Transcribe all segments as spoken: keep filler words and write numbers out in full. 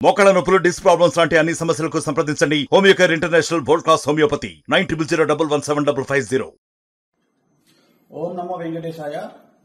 మోకాళ్ళ నొప్పులు, disc problems లాంటి అన్ని సమస్యలకు సంప్రదించండి Homeocare International world class homeopathy nine triple zero double one seven double five zero. ఓం నమో వెంకటేశాయ.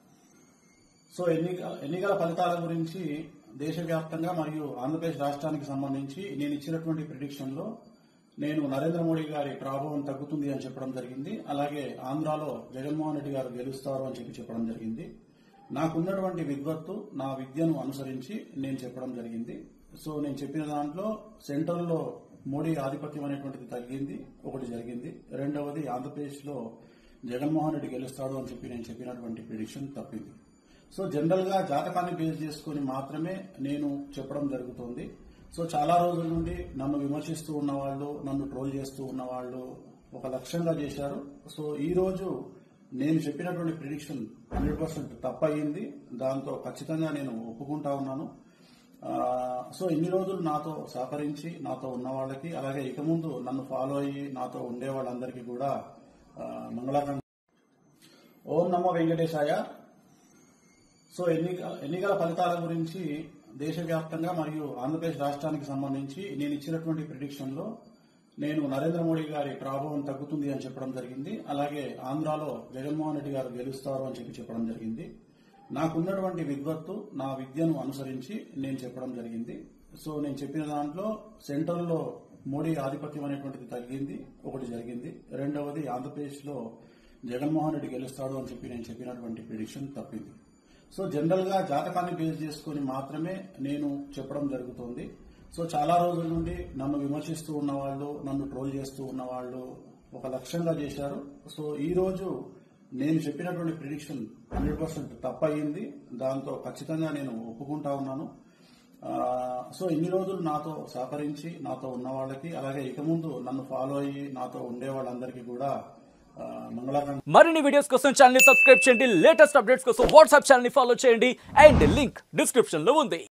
సో ఎన్నిక ఎన్నికల ఫలితాల గురించి దేశవ్యాప్తంగా మరియు ఆంధ్రప్రదేశ్ రాష్ట్రానికి సంబంధించి నేను ఇచ్చినటువంటి ప్రిడిక్షన్ లో నేను నరేంద్ర మోడీ గారి ప్రభావం తగ్గుతుంది అని చెప్పడం జరిగింది. అలాగే ఆంధ్రాలో జగన్మోహన్ రెడ్డి గారు గెలుస్తారు అని చెప్పి చెప్పడం జరిగింది. నాకున్నటువంటి విద్వత్తు, నా విద్యను అనుసరించి నేను చెప్పడం జరిగింది. సో నేను చెప్పిన దాంట్లో సెంట్రల్లో మోడీ ఆధిపత్యం అనేటువంటిది తగ్గింది, ఒకటి జరిగింది. రెండవది ఆంధ్రప్రదేశ్ లో జగన్మోహన్ రెడ్డి గెలుస్తాడు అని చెప్పి నేను చెప్పినటువంటి ప్రిడిక్షన్ తప్పింది. సో జనరల్ గా జాతకాన్ని బేస్ చేసుకుని మాత్రమే నేను చెప్పడం జరుగుతుంది. సో చాలా రోజుల నుండి నన్ను విమర్శిస్తూ ఉన్నవాళ్లు, నన్ను ట్రోల్ చేస్తూ ఉన్నవాళ్లు ఒక లక్ష్యంగా చేశారు. సో ఈ రోజు నేను చెప్పినటువంటి ప్రిడిక్షన్ హండ్రెడ్ పర్సెంట్ తప్పయింది. దాంతో ఖచ్చితంగా నేను ఒప్పుకుంటా ఉన్నాను. సో ఇన్ని రోజులు నాతో సహకరించి నాతో ఉన్న వాళ్ళకి, అలాగే ఇక ముందు నన్ను ఫాలో అయ్యి నాతో ఉండే వాళ్ళందరికీ కూడా మంగళాకాంక్ష. ఓం నమో వెంకటేశాయ. సో ఎన్నిక ఎన్నికల ఫలితాల గురించి దేశవ్యాప్తంగా మరియు ఆంధ్రప్రదేశ్ రాష్ట్రానికి సంబంధించి నేను ఇచ్చినటువంటి ప్రిడిక్షన్ లో నేను నరేంద్ర మోడీ గారి ప్రభావం తగ్గుతుంది అని చెప్పడం జరిగింది. అలాగే ఆంధ్రాలో జగన్మోహన్ రెడ్డి గారు గెలుస్తారు అని చెప్పి చెప్పడం జరిగింది. నాకున్నటువంటి విద్వత్తు, నా విద్యను అనుసరించి నేను చెప్పడం జరిగింది. సో నేను చెప్పిన దాంట్లో సెంట్రల్లో మోడీ ఆధిపత్యం అనేటువంటిది తగ్గింది, ఒకటి జరిగింది. రెండవది ఆంధ్రప్రదేశ్ లో జగన్మోహన్ రెడ్డి గెలుస్తాడు అని చెప్పి నేను చెప్పినటువంటి ప్రిడిక్షన్ తప్పింది. సో జనరల్ గా జాతకాన్ని బేస్ చేసుకుని మాత్రమే నేను చెప్పడం జరుగుతుంది. సో చాలా రోజుల నుండి నన్ను విమర్శిస్తూ ఉన్నవాళ్లు, నన్ను ట్రోల్ చేస్తూ ఉన్నవాళ్లు ఒక లక్ష్యంగా చేశారు. సో ఈ రోజు నేను చెప్పినటువంటి ప్రిడిక్షన్ హండ్రెడ్ పర్సెంట్ తప్పయింది. దాంతో ఖచ్చితంగా నేను ఒప్పుకుంటా ఉన్నాను. సో ఇన్ని రోజులు నాతో సహకరించి నాతో ఉన్న వాళ్ళకి, అలాగే ఇక ముందు నన్ను ఫాలో అయ్యి నాతో ఉండే వాళ్ళందరికీ కూడా మంగళాకాంక్ష. మరిన్ని వీడియోస్ కోసం ఛానల్ ని సబ్స్క్రైబ్ చేయండి. లేటెస్ట్ అప్డేట్స్ కోసం వాట్సాప్ ఛానల్ ని ఫాలో చేయండి. అండ్ లింక్ డిస్క్రిప్షన్ లో ఉంది.